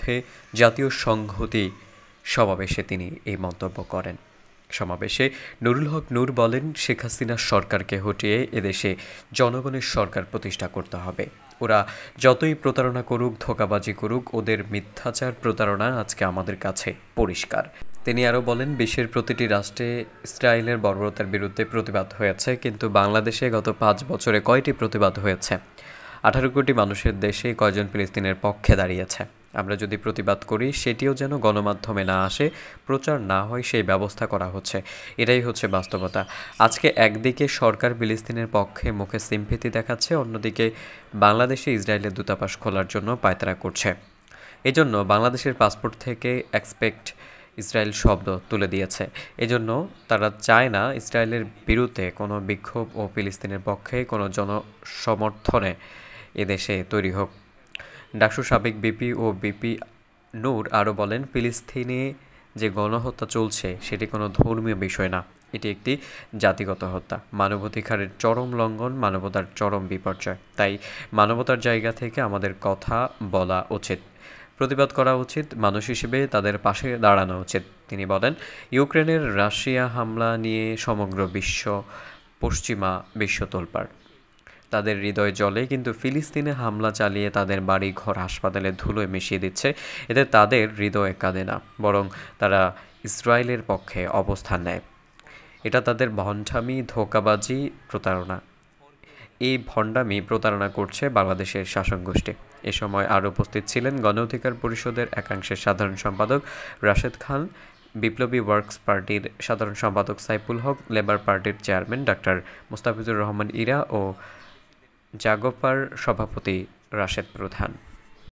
বিরুদ্ধে জাতীয় সংহতি সমাবেশে তিনি এই মন্তব্য করেন। সমাবেশে নুরুল হক নূর বলেন, শেখ হাসিনার সরকারকে হটিয়ে এদেশে জনগণের সরকার প্রতিষ্ঠা করতে হবে। ওরা যতই প্রতারণা করুক, ধোঁকাবাজি করুক, ওদের মিথ্যাচার প্রতারণা আজকে আমাদের কাছে পরিষ্কার। তিনি আরও বলেন, বিশ্বের প্রতিটি রাষ্ট্রে ইসরায়েলের বর্বরতার বিরুদ্ধে প্রতিবাদ হয়েছে, কিন্তু বাংলাদেশে গত 5 বছরে কয়টি প্রতিবাদ হয়েছে? 18 কোটি মানুষের দেশে কয়জন ফিলিস্তিনের পক্ষে দাঁড়িয়েছে? আমরা যদি প্রতিবাদ করি সেটিও যেন গণমাধ্যমে না আসে, প্রচার না হয়, সেই ব্যবস্থা করা হচ্ছে। এটাই হচ্ছে বাস্তবতা। আজকে একদিকে সরকার ফিলিস্তিনের পক্ষে মুখে সিম্পেথি দেখাচ্ছে, অন্যদিকে বাংলাদেশে ইসরায়েলের দূতাবাস খোলার জন্য পায়তারা করছে। এজন্য বাংলাদেশের পাসপোর্ট থেকে এক্সপেক্ট ইসরায়েল শব্দ তুলে দিয়েছে। এজন্য তারা চায় না ইসরায়েলের বিরুদ্ধে কোনো বিক্ষোভ ও ফিলিস্তিনের পক্ষে কোনো জনসমর্থনে এদেশে তৈরি হোক। ডাকসুর সাবেক বিপি ও বিপি নূর আরও বলেন, ফিলিস্তিনে যে গণহত্যা চলছে সেটি কোনো ধর্মীয় বিষয় না, এটি একটি জাতিগত হত্যা, মানবাধিকারের চরম লঙ্ঘন, মানবতার চরম বিপর্যয়। তাই মানবতার জায়গা থেকে আমাদের কথা বলা উচিত, প্রতিবাদ করা উচিত, মানুষ হিসেবে তাদের পাশে দাঁড়ানো উচিত। তিনি বলেন, ইউক্রেনের রাশিয়া হামলা নিয়ে সমগ্র পশ্চিমা বিশ্ব তোলপাড়। তাদের হৃদয় জ্বলে, কিন্তু ফিলিস্তিনে হামলা চালিয়ে তাদের বাড়ি ঘর হাসপাতালে ধুলোয় মিশিয়ে দিচ্ছে। এতে তাদের হৃদয়ে কাঁদে না, বরং তারা ইসরায়েলের পক্ষে অবস্থান নেয়। এটা তাদের ভণ্ডামি, ধোঁকাবাজি, প্রতারণা। এই ভণ্ডামি, প্রতারণা করছে বাংলাদেশের শাসক গোষ্ঠী। এ সময় আরও উপস্থিত ছিলেন গণ অধিকার পরিষদের একাংশের সাধারণ সম্পাদক রাশেদ খান, বিপ্লবী ওয়ার্কস পার্টির সাধারণ সম্পাদক সাইফুল হক, লেবার পার্টির চেয়ারম্যান ডাক্তার মোস্তাফিজুর রহমান ইরা ও জাগোপার সভাপতি রাশেদ প্রধান।